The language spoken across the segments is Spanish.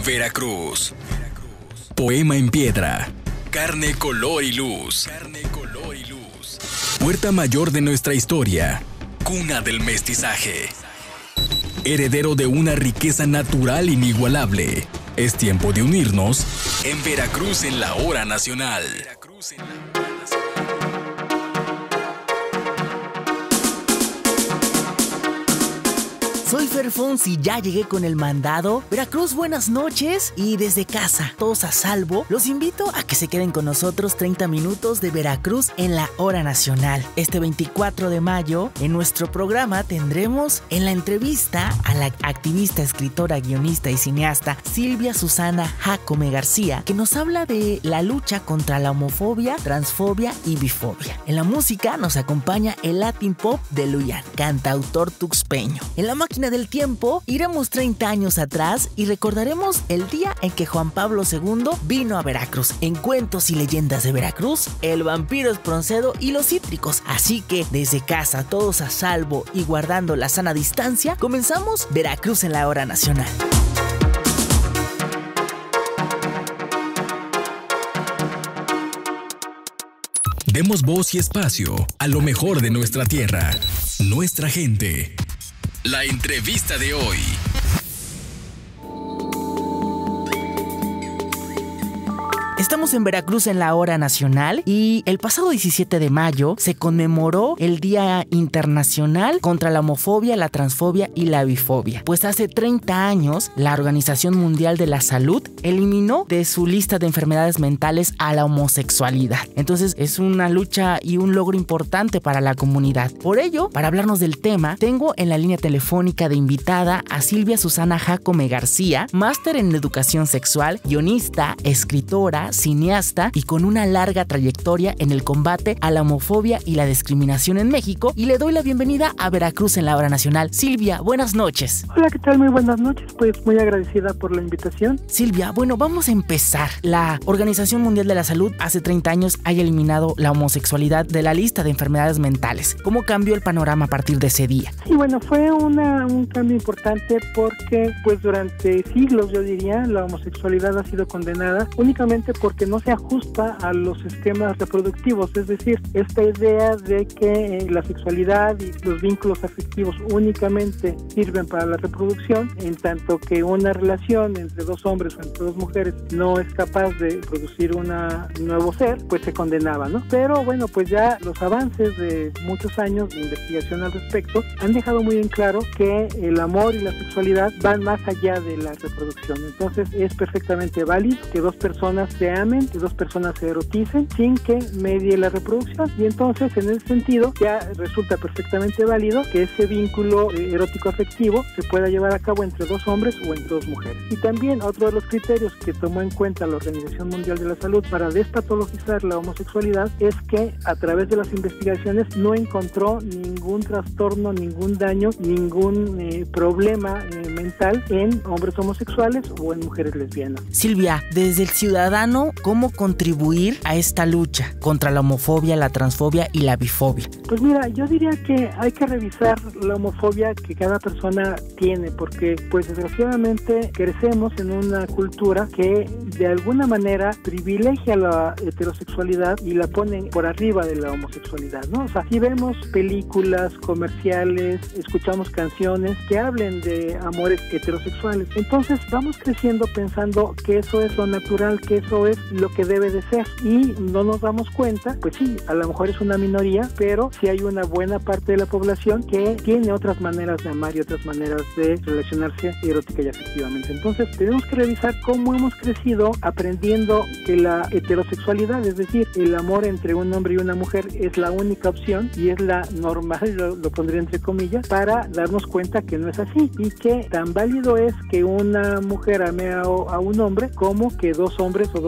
Veracruz. Poema en piedra. Carne, color y luz. Puerta mayor de nuestra historia. Cuna del mestizaje. Heredero de una riqueza natural inigualable. Es tiempo de unirnos en Veracruz en la hora nacional. Soy Fer Fons y ya llegué con el mandado. Veracruz, buenas noches. Y desde casa, todos a salvo, los invito a que se queden con nosotros 30 minutos de Veracruz en la hora nacional. Este 24 de mayo, en nuestro programa tendremos en la entrevista a la activista, escritora, guionista y cineasta Silvia Susana Jacome García, que nos habla de la lucha contra la homofobia, transfobia y bifobia. En la música nos acompaña el Latin Pop de Luyan, cantautor tuxpeño. En la máquina del tiempo iremos 30 años atrás y recordaremos el día en que Juan Pablo II vino a Veracruz. En Cuentos y Leyendas de Veracruz, el vampiro Esproncedor y los cítricos. Así que desde casa, todos a salvo y guardando la sana distancia, comenzamos Veracruz en la hora nacional. Demos voz y espacio a lo mejor de nuestra tierra, nuestra gente. La entrevista de hoy. Estamos en Veracruz en la hora nacional y el pasado 17 de mayo se conmemoró el Día Internacional contra la Homofobia, la Transfobia y la Bifobia. Pues hace 30 años la Organización Mundial de la Salud eliminó de su lista de enfermedades mentales a la homosexualidad. Entonces es una lucha y un logro importante para la comunidad. Por ello, para hablarnos del tema, tengo en la línea telefónica de invitada a Silvia Susana Jacome García, máster en educación sexual, guionista, escritora, cineasta y con una larga trayectoria en el combate a la homofobia y la discriminación en México, y le doy la bienvenida a Veracruz en la hora nacional. Silvia, buenas noches. Hola, ¿qué tal? Muy buenas noches, pues muy agradecida por la invitación. Silvia, bueno, vamos a empezar. La Organización Mundial de la Salud hace 30 años haya eliminado la homosexualidad de la lista de enfermedades mentales. ¿Cómo cambió el panorama a partir de ese día? Sí, bueno, fue un cambio importante porque pues durante siglos, yo diría, la homosexualidad ha sido condenada únicamente porque no se ajusta a los esquemas reproductivos, es decir, esta idea de que la sexualidad y los vínculos afectivos únicamente sirven para la reproducción, en tanto que una relación entre dos hombres o entre dos mujeres no es capaz de producir un nuevo ser, pues se condenaba, ¿no? Pero bueno, pues ya los avances de muchos años de investigación al respecto han dejado muy en claro que el amor y la sexualidad van más allá de la reproducción. Entonces es perfectamente válido que dos personas se amen, que dos personas se eroticen sin que medie la reproducción, y entonces en ese sentido ya resulta perfectamente válido que ese vínculo erótico afectivo se pueda llevar a cabo entre dos hombres o entre dos mujeres. Y también otro de los criterios que tomó en cuenta la Organización Mundial de la Salud para despatologizar la homosexualidad es que a través de las investigaciones no encontró ningún trastorno, ningún daño, ningún problema mental en hombres homosexuales o en mujeres lesbianas. Silvia, desde el ciudadano, ¿cómo contribuir a esta lucha contra la homofobia, la transfobia y la bifobia? Pues mira, yo diría que hay que revisar la homofobia que cada persona tiene, porque pues desgraciadamente crecemos en una cultura que de alguna manera privilegia la heterosexualidad y la pone por arriba de la homosexualidad, ¿no? O sea, si vemos películas, comerciales, escuchamos canciones que hablen de amores heterosexuales, entonces vamos creciendo pensando que eso es lo natural, que eso es lo que debe de ser, y no nos damos cuenta, pues sí, a lo mejor es una minoría, pero sí hay una buena parte de la población que tiene otras maneras de amar y otras maneras de relacionarse erótica y afectivamente. Entonces tenemos que revisar cómo hemos crecido aprendiendo que la heterosexualidad, es decir, el amor entre un hombre y una mujer, es la única opción y es la normal, lo pondría entre comillas, para darnos cuenta que no es así, y que tan válido es que una mujer ame a un hombre como que dos hombres o dos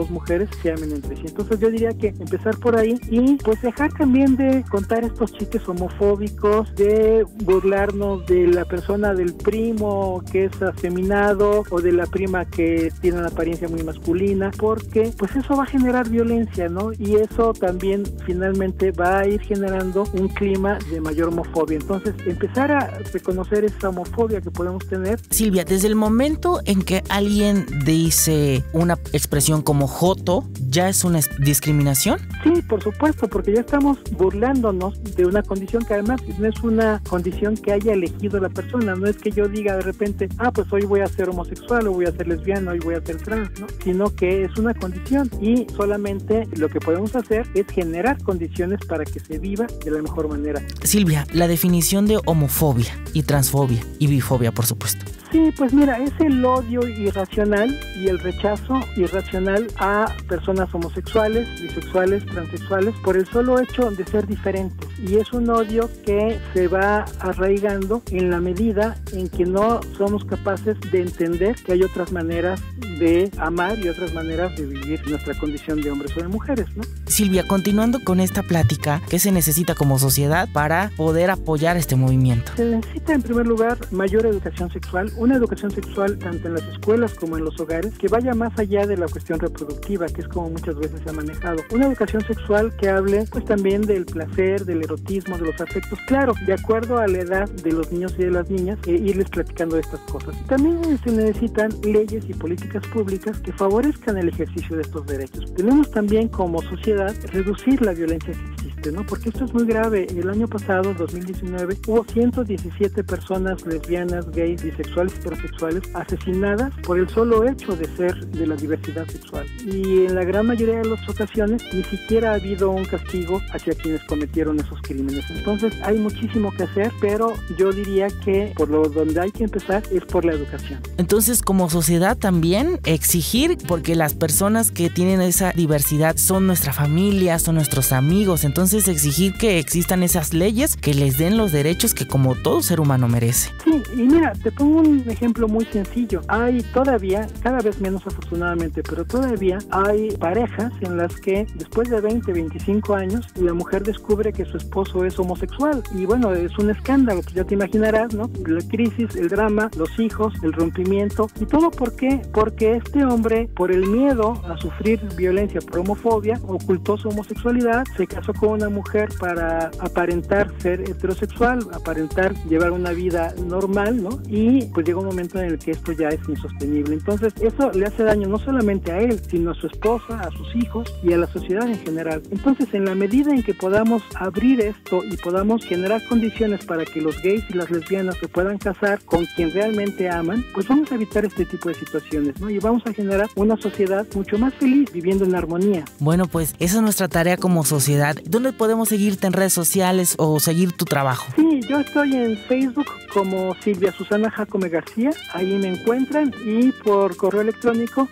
dos mujeres se amen entre sí. Entonces yo diría que empezar por ahí y pues dejar también de contar estos chistes homofóbicos, de burlarnos de la persona del primo que es afeminado o de la prima que tiene una apariencia muy masculina, porque pues eso va a generar violencia, ¿no? Y eso también finalmente va a ir generando un clima de mayor homofobia. Entonces empezar a reconocer esa homofobia que podemos tener. Silvia, desde el momento en que alguien dice una expresión como joto, ¿ya es una discriminación? Sí, por supuesto, porque ya estamos burlándonos de una condición que además no es una condición que haya elegido la persona. No es que yo diga de repente, pues hoy voy a ser homosexual o voy a ser lesbiana, hoy voy a ser trans, ¿no? Sino que es una condición y solamente lo que podemos hacer es generar condiciones para que se viva de la mejor manera. Silvia, la definición de homofobia y transfobia y bifobia, por supuesto. Sí, pues mira, es el odio irracional y el rechazo irracional a personas homosexuales, bisexuales, transexuales, por el solo hecho de ser diferentes. Y es un odio que se va arraigando en la medida en que no somos capaces de entender que hay otras maneras de amar y otras maneras de vivir nuestra condición de hombres o de mujeres, ¿no? Silvia, continuando con esta plática, ¿qué se necesita como sociedad para poder apoyar este movimiento? Se necesita en primer lugar mayor educación sexual, una educación sexual tanto en las escuelas como en los hogares que vaya más allá de la cuestión reproductiva, que es como muchas veces se ha manejado. Una educación sexual que hable pues también del placer, del erotismo, de los afectos, claro, de acuerdo a la edad de los niños y de las niñas, irles platicando de estas cosas. También se necesitan leyes y políticas públicas que favorezcan el ejercicio de estos derechos. Tenemos también como sociedad reducir la violencia que existe, ¿no? Porque esto es muy grave. El año pasado, 2019, hubo 117 personas lesbianas, gays, bisexuales y transexuales asesinadas por el solo hecho de ser de la diversidad sexual. Y en la gran mayoría de las ocasiones ni siquiera ha habido un castigo hacia quienes cometieron esos crímenes. Entonces hay muchísimo que hacer, pero yo diría que por lo donde hay que empezar es por la educación. Entonces, como sociedad también exigir, porque las personas que tienen esa diversidad son nuestra familia, son nuestros amigos, entonces exigir que existan esas leyes que les den los derechos que como todo ser humano merece. Sí, y mira, te pongo un ejemplo muy sencillo. Hay todavía, cada vez menos afortunadamente, pero todavía hay parejas en las que después de 20, 25 años, la mujer descubre que su esposo es homosexual. Y bueno, es un escándalo, pues ya te imaginarás, ¿no? La crisis, el drama, los hijos, el rompimiento. ¿Y todo por qué? Porque este hombre, por el miedo a sufrir violencia por homofobia, ocultó su homosexualidad, se casó con una mujer para aparentar ser heterosexual, aparentar llevar una vida normal, ¿no? Y pues llega un momento en el que esto ya es insostenible. Entonces eso le hace daño no solamente a él, sino a su esposa, a sus hijos y a la sociedad en general. Entonces, en la medida en que podamos abrir esto y podamos generar condiciones para que los gays y las lesbianas se puedan casar con quien realmente aman, pues vamos a evitar este tipo de situaciones, ¿no? Y vamos a generar una sociedad mucho más feliz, viviendo en armonía. Bueno, pues esa es nuestra tarea como sociedad. ¿Dónde podemos seguirte en redes sociales o seguir tu trabajo? Sí, yo estoy en Facebook como Silvia Susana Jacome García, ahí me encuentran, y por correo electrónico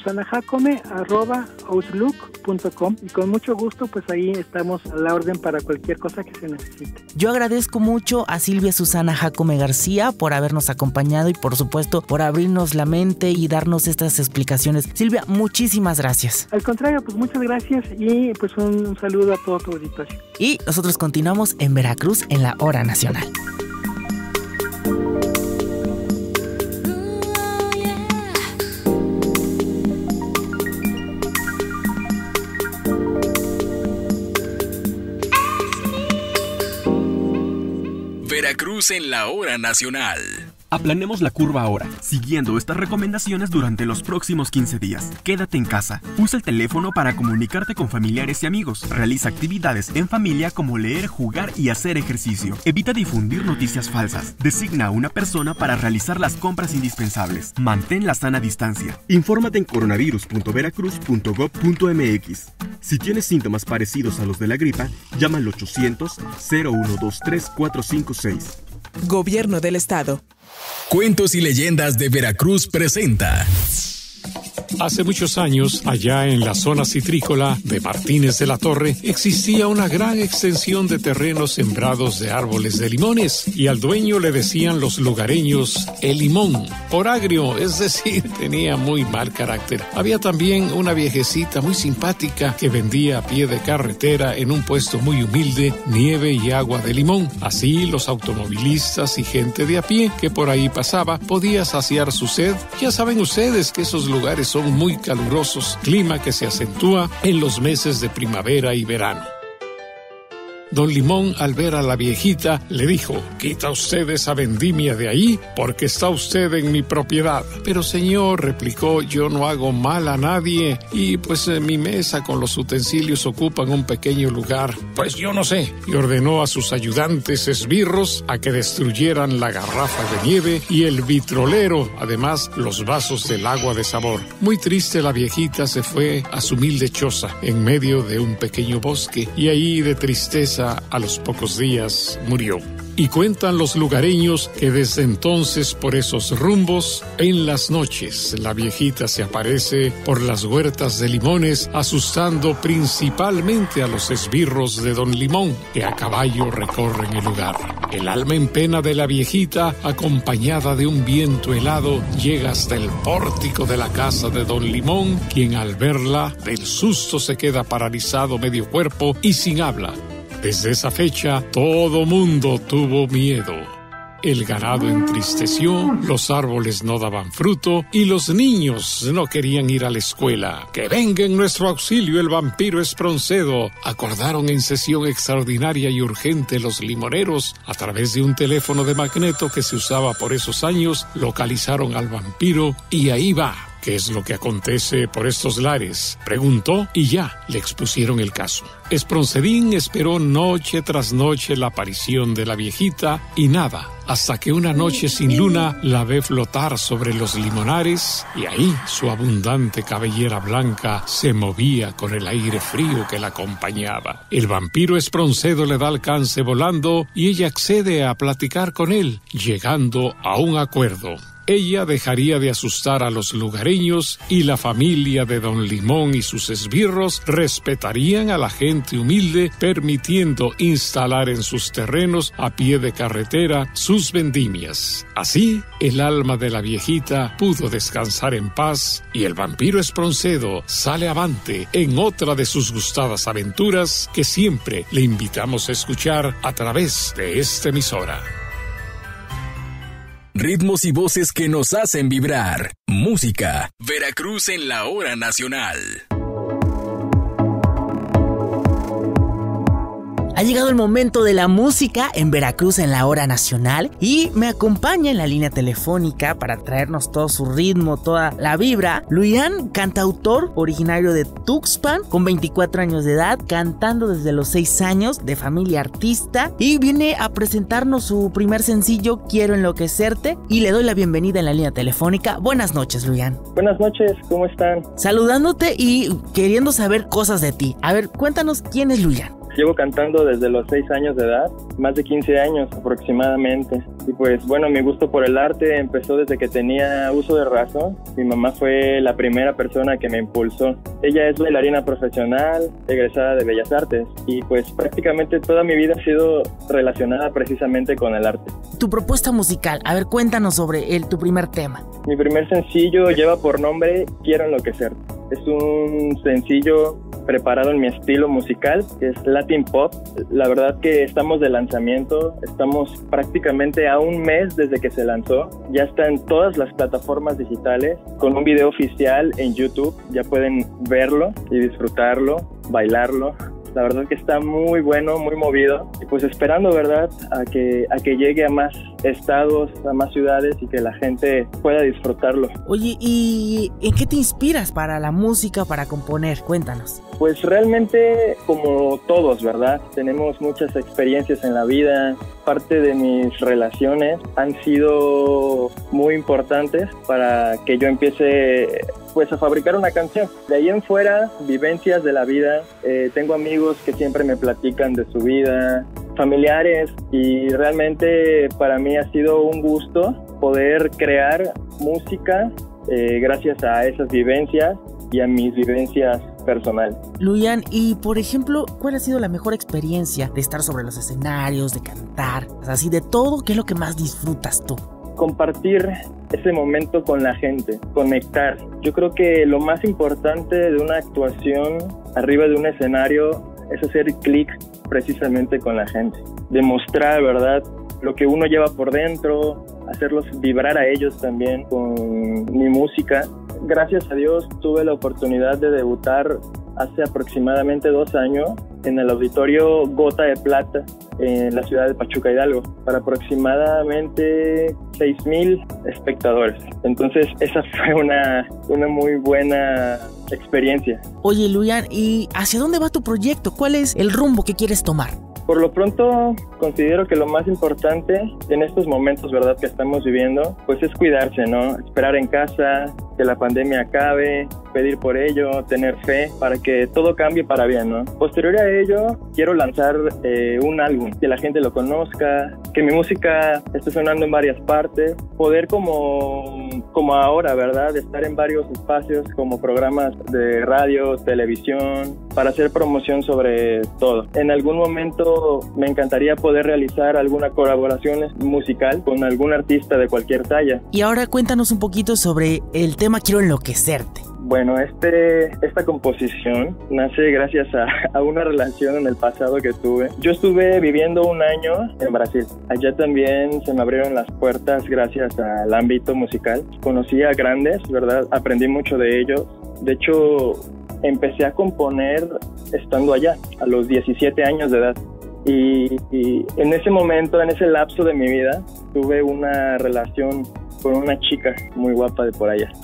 silviasusanaJacome@outlook.com, y con mucho gusto pues ahí estamos a la orden para cualquier cosa que se necesite. Yo agradezco mucho a Silvia Susana Jacome García por habernos acompañado y por supuesto por abrirnos la mente y darnos estas explicaciones. Silvia, muchísimas gracias. Al contrario, pues muchas gracias y pues un saludo a todo tu auditorio. Y nosotros continuamos en Veracruz en la Hora Nacional. Veracruz en la Hora Nacional. Aplanemos la curva ahora, siguiendo estas recomendaciones durante los próximos 15 días. Quédate en casa, usa el teléfono para comunicarte con familiares y amigos, realiza actividades en familia como leer, jugar y hacer ejercicio. Evita difundir noticias falsas, designa a una persona para realizar las compras indispensables. Mantén la sana distancia. Infórmate en coronavirus.veracruz.gov.mx. Si tienes síntomas parecidos a los de la gripa, llama al 800-0123-456. Gobierno del Estado. Cuentos y leyendas de Veracruz presenta Hace muchos años, allá en la zona citrícola de Martínez de la Torre, existía una gran extensión de terrenos sembrados de árboles de limones, y al dueño le decían los lugareños el limón, por agrio, es decir, tenía muy mal carácter. Había también una viejecita muy simpática que vendía a pie de carretera en un puesto muy humilde nieve y agua de limón. Así los automovilistas y gente de a pie que por ahí pasaba podía saciar su sed. Ya saben ustedes que esos lugares son muy calurosos, clima que se acentúa en los meses de primavera y verano. Don Limón, al ver a la viejita, le dijo: «Quita usted esa vendimia de ahí, porque está usted en mi propiedad». «Pero señor», replicó, «yo no hago mal a nadie, y pues mi mesa con los utensilios ocupan un pequeño lugar». «Pues yo no sé», y ordenó a sus ayudantes esbirros a que destruyeran la garrafa de nieve y el vitrolero, además los vasos del agua de sabor. Muy triste, la viejita se fue a su humilde choza en medio de un pequeño bosque, y ahí de tristeza a los pocos días murió. Y cuentan los lugareños que desde entonces por esos rumbos, en las noches, la viejita se aparece por las huertas de limones, asustando principalmente a los esbirros de Don Limón, que a caballo recorren el lugar. El alma en pena de la viejita, acompañada de un viento helado, llega hasta el pórtico de la casa de Don Limón, quien al verla, del susto se queda paralizado medio cuerpo y sin habla. Desde esa fecha, todo mundo tuvo miedo. El ganado entristeció, los árboles no daban fruto y los niños no querían ir a la escuela. «Que venga en nuestro auxilio el vampiro Espronceda», acordaron en sesión extraordinaria y urgente los limoneros. A través de un teléfono de magneto que se usaba por esos años, localizaron al vampiro y ahí va. «¿Qué es lo que acontece por estos lares?», preguntó, y ya le expusieron el caso. Esproncedín esperó noche tras noche la aparición de la viejita y nada, hasta que una noche sin luna la ve flotar sobre los limonares y ahí su abundante cabellera blanca se movía con el aire frío que la acompañaba. El vampiro Espronceda le da alcance volando y ella accede a platicar con él, llegando a un acuerdo. Ella dejaría de asustar a los lugareños y la familia de Don Limón y sus esbirros respetarían a la gente humilde, permitiendo instalar en sus terrenos a pie de carretera sus vendimias. Así, el alma de la viejita pudo descansar en paz y el vampiro Espronceda sale avante en otra de sus gustadas aventuras que siempre le invitamos a escuchar a través de esta emisora. Ritmos y voces que nos hacen vibrar. Música. Veracruz en la hora nacional. Ha llegado el momento de la música en Veracruz en la hora nacional y me acompaña en la línea telefónica para traernos todo su ritmo, toda la vibra, Luian, cantautor originario de Tuxpan, con 24 años de edad, cantando desde los 6 años, de familia artista, y viene a presentarnos su primer sencillo, Quiero enloquecerte, y le doy la bienvenida en la línea telefónica. Buenas noches, Luian. Buenas noches, ¿cómo están? Saludándote y queriendo saber cosas de ti. A ver, cuéntanos quién es Luian. Llevo cantando desde los 6 años de edad, más de 15 años aproximadamente. Y pues bueno, mi gusto por el arte empezó desde que tenía uso de razón. Mi mamá fue la primera persona que me impulsó. Ella es bailarina profesional, egresada de Bellas Artes. Y pues prácticamente toda mi vida ha sido relacionada precisamente con el arte. Tu propuesta musical, a ver, cuéntanos sobre tu primer tema. Mi primer sencillo lleva por nombre Quiero enloquecerte. Es un sencillo preparado en mi estilo musical, que es Latin Pop. La verdad que estamos de lanzamiento, estamos prácticamente a un mes desde que se lanzó. Ya está en todas las plataformas digitales, con un video oficial en YouTube. Ya pueden verlo y disfrutarlo, bailarlo. La verdad que está muy bueno, muy movido. Y pues esperando, ¿verdad?, a que llegue a más estados, a más ciudades y que la gente pueda disfrutarlo. Oye, ¿y en qué te inspiras para la música, para componer? Cuéntanos. Pues realmente como todos, ¿verdad? Tenemos muchas experiencias en la vida. Parte de mis relaciones han sido muy importantes para que yo empiece pues a fabricar una canción. De ahí en fuera, vivencias de la vida. Tengo amigos que siempre me platican de su vida, familiares, y realmente para mí ha sido un gusto poder crear música gracias a esas vivencias y a mis vivencias personales. Luyan, y por ejemplo, ¿cuál ha sido la mejor experiencia de estar sobre los escenarios, de cantar, así de todo? ¿Qué es lo que más disfrutas tú? Compartir ese momento con la gente, conectar. Yo creo que lo más importante de una actuación arriba de un escenario es hacer clic precisamente con la gente, demostrar, ¿verdad?, lo que uno lleva por dentro, hacerlos vibrar a ellos también con mi música. Gracias a Dios tuve la oportunidad de debutar hace aproximadamente 2 años en el auditorio Gota de Plata en la ciudad de Pachuca, Hidalgo, para aproximadamente 6,000 espectadores. Entonces esa fue una muy buena experiencia. Oye, Luyan, ¿y hacia dónde va tu proyecto? ¿Cuál es el rumbo que quieres tomar? Por lo pronto, considero que lo más importante en estos momentos, ¿verdad?, que estamos viviendo, pues es cuidarse, ¿no? Esperar en casa, que la pandemia acabe, pedir por ello, tener fe para que todo cambie para bien, ¿no? Posterior a ello, quiero lanzar un álbum, que la gente lo conozca, que mi música esté sonando en varias partes, poder como ahora, ¿verdad?, estar en varios espacios como programas de radio, televisión, para hacer promoción sobre todo. En algún momento me encantaría poder realizar alguna colaboración musical con algún artista de cualquier talla. Y ahora cuéntanos un poquito sobre el tema Quiero Enloquecerte. Bueno, esta composición nace gracias a una relación en el pasado que tuve. Yo estuve viviendo 1 año en Brasil. Allá también se me abrieron las puertas gracias al ámbito musical. Conocí a grandes, ¿verdad? Aprendí mucho de ellos. De hecho, empecé a componer estando allá, a los 17 años de edad. Y en ese momento, en ese lapso de mi vida, tuve una relación con una chica muy guapa de por allá.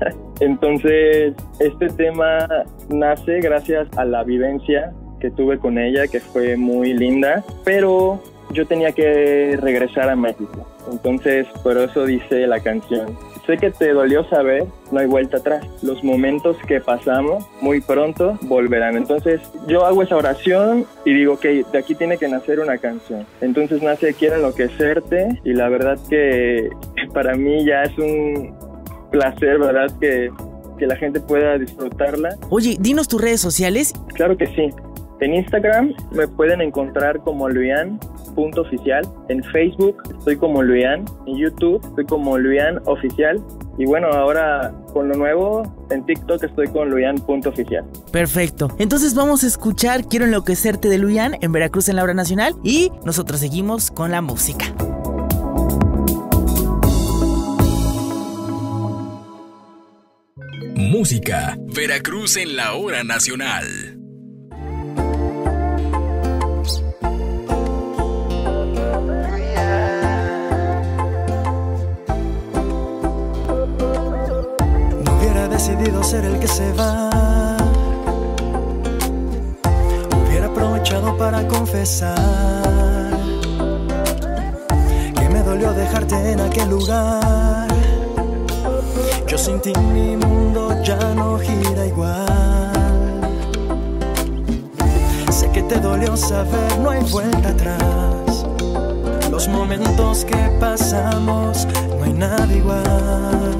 Entonces, este tema nace gracias a la vivencia que tuve con ella, que fue muy linda, pero yo tenía que regresar a México. Entonces, por eso dice la canción: sé que te dolió saber, no hay vuelta atrás. Los momentos que pasamos muy pronto volverán. Entonces, yo hago esa oración y digo que de aquí tiene que nacer una canción. Entonces nace Quiero Enloquecerte, y la verdad que para mí ya es un placer, ¿verdad?, que la gente pueda disfrutarla. Oye, dinos tus redes sociales. Claro que sí. En Instagram me pueden encontrar como Luyan.oficial. En Facebook estoy como Luyan. En YouTube estoy como Luyan.oficial. Y bueno, ahora con lo nuevo, en TikTok estoy con Luyan.oficial. Perfecto. Entonces vamos a escuchar Quiero Enloquecerte de Luyan en Veracruz en la hora nacional. Y nosotros seguimos con la música. Música. Veracruz en la hora nacional. Decidido ser el que se va, hubiera aprovechado para confesar que me dolió dejarte en aquel lugar. Yo sin ti mi mundo ya no gira igual. Sé que te dolió saber, no hay vuelta atrás. Los momentos que pasamos, no hay nada igual.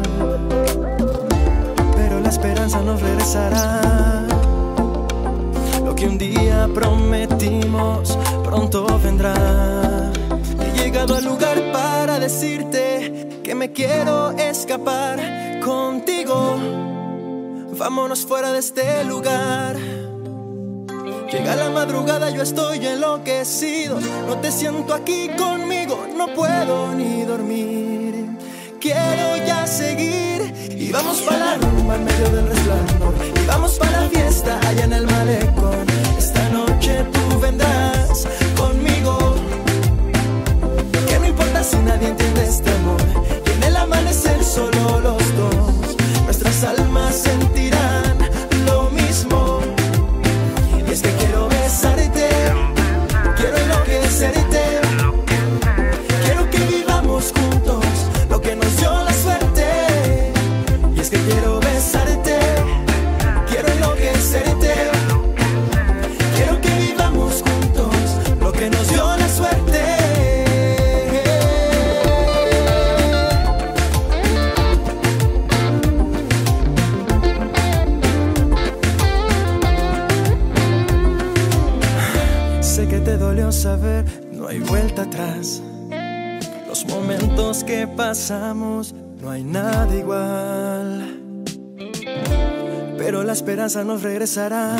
La esperanza nos regresará. Lo que un día prometimos pronto vendrá. He llegado al lugar para decirte que me quiero escapar contigo. Vámonos fuera de este lugar. Llega la madrugada, yo estoy enloquecido. No te siento aquí conmigo, no puedo ni dormir. Quiero ya seguir. Y vamos pa' la rumba en medio del resplandor. Y vamos pa' la fiesta allá en el malecón. Esta noche tú vendrás conmigo. Que no importa si nadie entiende este amor. Y en el amanecer solo los dos. Nuestras almas sentirán lo mismo. Y es que quiero besarte, quiero enloquecerte. Quiero que vivamos juntos lo que nos dio la suerte. Y es que quiero besarte, quiero enloquecerte. saber, no hay vuelta atrás. Los momentos que pasamos, no hay nada igual. Pero la esperanza nos regresará.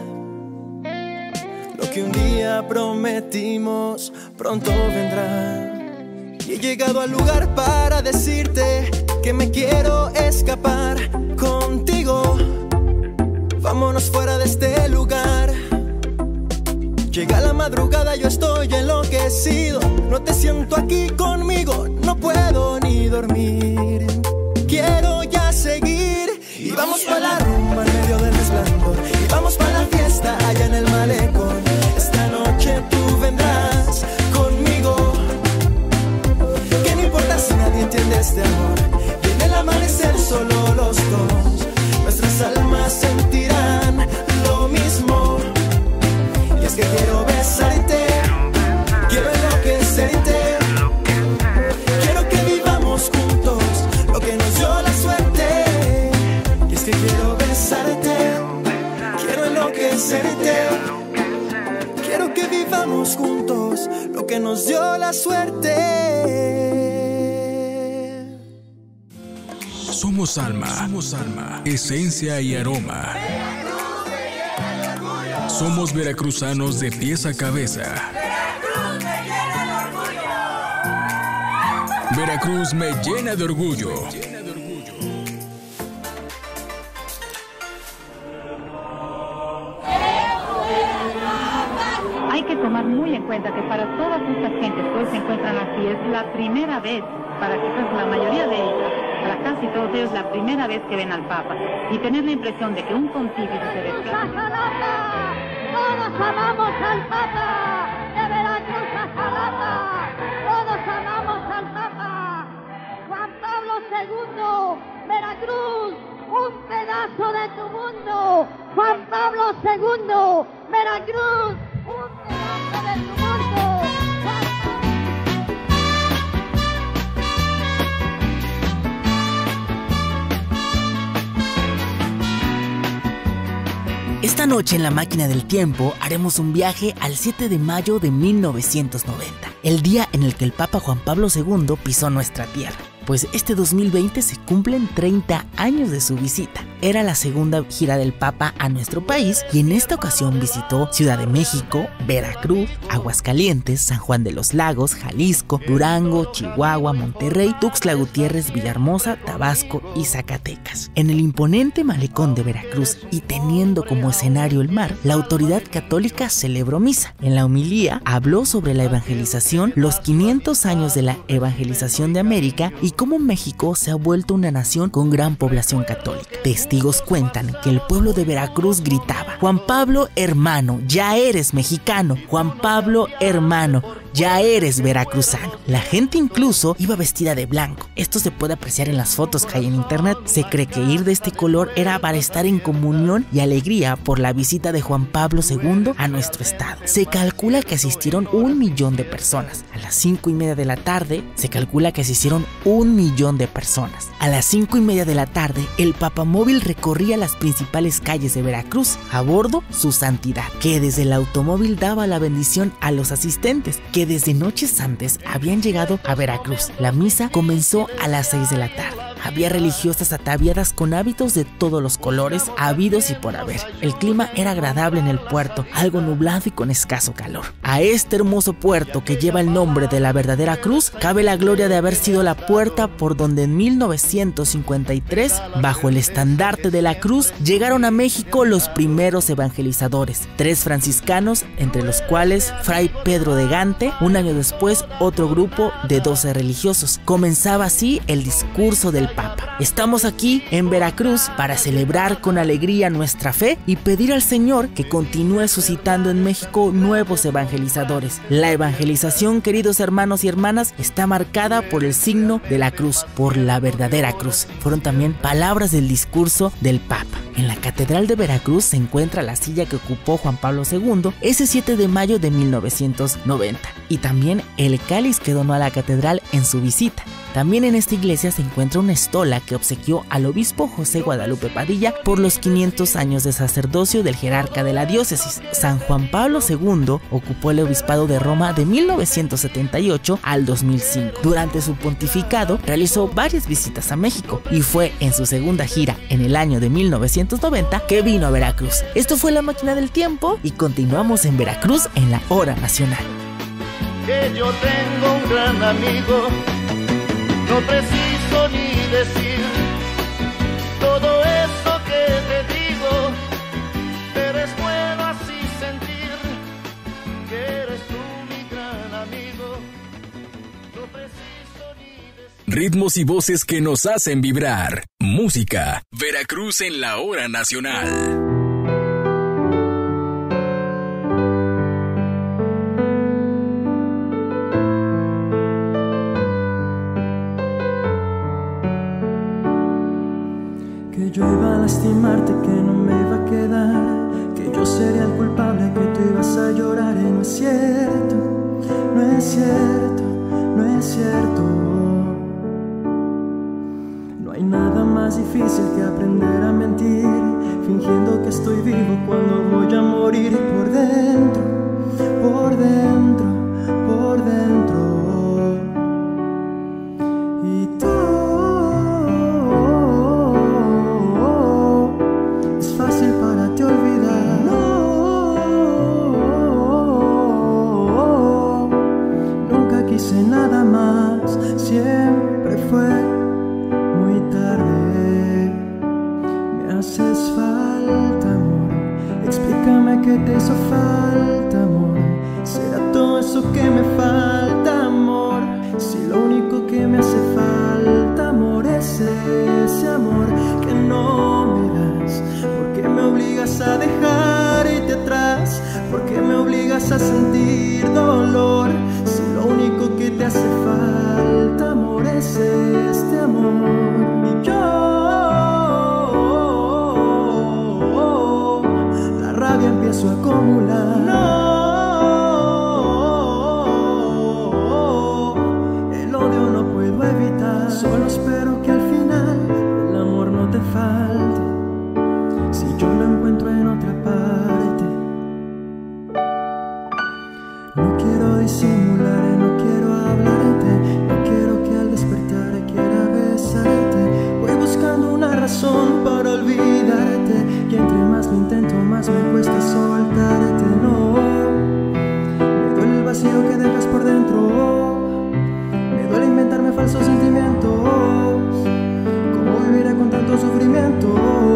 Lo que un día prometimos, pronto vendrá. Y he llegado al lugar para decirte que me quiero escapar contigo. Vámonos fuera de este lugar. Llega la madrugada, yo estoy enloquecido. No te siento aquí conmigo, no puedo ni dormir. Quiero ya seguir. Y vamos para la rumba en medio del resplandor. Y vamos para la fiesta allá en el malecón. Esta noche tú vendrás conmigo. ¿Qué me importa si nadie entiende este amor? Y en el amanecer solo los dos, nuestras almas sentirán lo mismo. Y es que quiero besarte, quiero enloquecerte. Quiero que vivamos juntos lo que nos dio la suerte. Y es que quiero besarte, quiero enloquecerte. Quiero que vivamos juntos lo que nos dio la suerte. Somos alma, esencia y aroma. Somos veracruzanos de pies a cabeza. Veracruz me llena de orgullo. Hay que tomar muy en cuenta que para todas estas gentes que hoy se encuentran así es la primera vez, para quizás la mayoría de ellos, para casi todos ellos, la primera vez que ven al Papa. Y tener la impresión de que un pontífice se desplaza. Todos amamos al Papa, de Veracruz a Jalapa, todos amamos al Papa. Juan Pablo II, Veracruz, un pedazo de tu mundo. Juan Pablo II, Veracruz, un pedazo de tu mundo. Esta noche en La Máquina del Tiempo haremos un viaje al 7 de mayo de 1990, el día en el que el Papa Juan Pablo II pisó nuestra tierra. Pues este 2020 se cumplen 30 años de su visita. Era la segunda gira del Papa a nuestro país y en esta ocasión visitó Ciudad de México, Veracruz, Aguascalientes, San Juan de los Lagos, Jalisco, Durango, Chihuahua, Monterrey, Tuxtla Gutiérrez, Villahermosa, Tabasco y Zacatecas. En el imponente malecón de Veracruz y teniendo como escenario el mar, la autoridad católica celebró misa. En la homilía habló sobre la evangelización, los 500 años de la evangelización de América y cómo México se ha vuelto una nación con gran población católica. Testigos cuentan que el pueblo de Veracruz gritaba: Juan Pablo, hermano, ya eres mexicano. Juan Pablo, hermano, ya eres veracruzano. La gente incluso iba vestida de blanco. Esto se puede apreciar en las fotos que hay en internet. Se cree que ir de este color era para estar en comunión y alegría por la visita de Juan Pablo II a nuestro estado. Se calcula que asistieron 1 millón de personas. A las 5:30 de la tarde se calcula que asistieron 1 millón de personas. A las 5:30 de la tarde el papamóvil recorría las principales calles de Veracruz. A bordo, su santidad, que desde el automóvil daba la bendición a los asistentes, que desde noches antes habían llegado a Veracruz. La misa comenzó a las 6 de la tarde. Había religiosas ataviadas con hábitos de todos los colores, habidos y por haber. El clima era agradable en el puerto, algo nublado y con escaso calor. A este hermoso puerto que lleva el nombre de la verdadera cruz, cabe la gloria de haber sido la puerta por donde en 1953, bajo el estandarte de la cruz, llegaron a México los primeros evangelizadores, 3 franciscanos, entre los cuales Fray Pedro de Gante. Un año después, otro grupo de 12 religiosos. Comenzaba así el discurso del Papa. Estamos aquí en Veracruz para celebrar con alegría nuestra fe y pedir al Señor que continúe suscitando en México nuevos evangelizadores. La evangelización, queridos hermanos y hermanas, está marcada por el signo de la cruz, por la verdadera cruz. Fueron también palabras del discurso del Papa. En la Catedral de Veracruz se encuentra la silla que ocupó Juan Pablo II ese 7 de mayo de 1990 y también el cáliz que donó a la catedral en su visita. También en esta iglesia se encuentra una estola que obsequió al obispo José Guadalupe Padilla por los 500 años de sacerdocio del jerarca de la diócesis. San Juan Pablo II ocupó el obispado de Roma de 1978 al 2005. Durante su pontificado realizó varias visitas a México y fue en su segunda gira en el año de 1990 que vino a Veracruz. Esto fue La Máquina del Tiempo y continuamos en Veracruz en la Hora Nacional. Que yo tengo un gran amigo, no preciso ni decir todo eso que te digo, pero es bueno así sentir que eres tú mi gran amigo. No preciso ni decir. Ritmos y voces que nos hacen vibrar. Música. Veracruz en la Hora Nacional. Yo iba a lastimarte, que no me iba a quedar, que yo sería el culpable, que tú ibas a llorar. Y no es cierto, no es cierto, no es cierto. No hay nada más difícil que aprender a mentir, fingiendo que estoy vivo cuando voy a morir. Y por dentro, por dentro, por dentro. Y tú nada más, siempre fue muy tarde. Me haces falta, amor, explícame qué te hizo falta, amor. ¿Será todo eso que me falta, amor? Si lo único que me hace falta, amor, es ese amor que no me das. ¿Por qué me obligas a dejarte atrás? ¿Por qué me obligas a sentir dolor? Si lo único que te hace falta, amor, es este amor. Y yo, la rabia empiezo a acumular. No, el odio no puedo evitar. Solo espero que al final el amor no te falte. Si yo lo encuentro en otra parte. No quiero disimular, no quiero hablarte, no quiero que al despertar quiera besarte. Voy buscando una razón para olvidarte, y entre más lo intento más me cuesta soltarte. No, me duele el vacío que dejas por dentro, me duele inventarme falsos sentimientos. ¿Cómo viviré con tanto sufrimiento?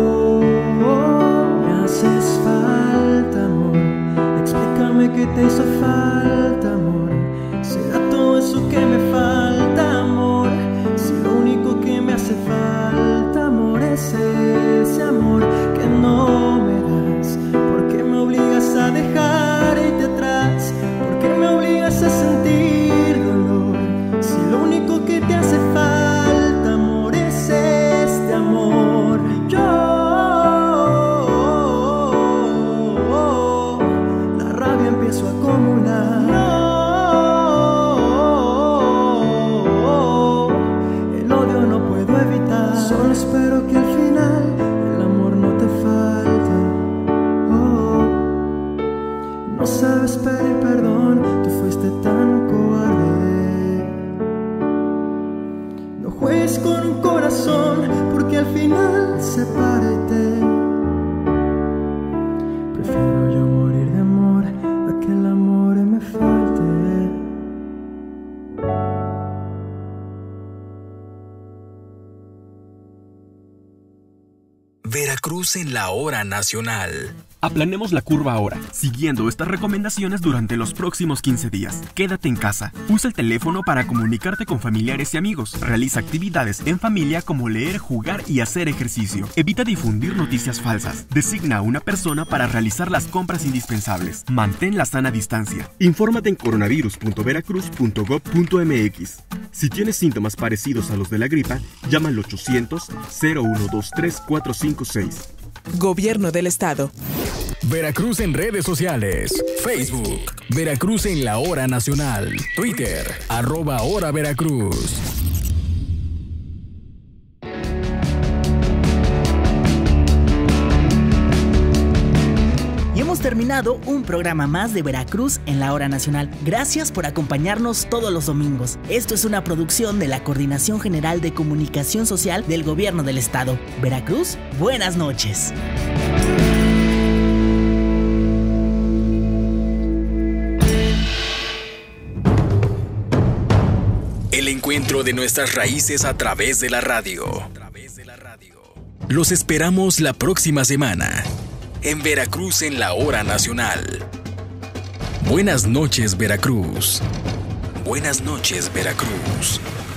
Me haces falta, amor, explícame qué te hizo falta, amor. ¿Será todo eso que me falta, amor? Si lo único que me hace falta, amor, es ese amor que no me das. ¿Por qué me obligas a dejarte atrás? ¿Por qué me obligas a sentir dolor? Si lo único que te hace falta, amor, es este amor. Yo, la rabia empiezo a acumular. No, el odio no puedo evitar. Solo espero que al final el amor no te falte. Oh, no sabes pedir perdón, tú fuiste tan cobarde. No juegues con un corazón, porque al final sepárate. Prefiero yo morir de amor a que el amor me falte. Veracruz en la Hora Nacional. Aplanemos la curva ahora, siguiendo estas recomendaciones durante los próximos 15 días. Quédate en casa, usa el teléfono para comunicarte con familiares y amigos, realiza actividades en familia como leer, jugar y hacer ejercicio. Evita difundir noticias falsas, designa a una persona para realizar las compras indispensables, mantén la sana distancia. Infórmate en coronavirus.veracruz.gov.mx. Si tienes síntomas parecidos a los de la gripa, llama al 800-0123-456. Gobierno del Estado. Veracruz en redes sociales. Facebook, Veracruz en la Hora Nacional. Twitter, @Hora Veracruz. Y hemos terminado un programa más de Veracruz en la Hora Nacional. Gracias por acompañarnos todos los domingos. Esto es una producción de la Coordinación General de Comunicación Social del Gobierno del Estado. Veracruz, buenas noches. El encuentro de nuestras raíces a través de la radio. Los esperamos la próxima semana en Veracruz en la Hora Nacional. Buenas noches, Veracruz. Buenas noches, Veracruz.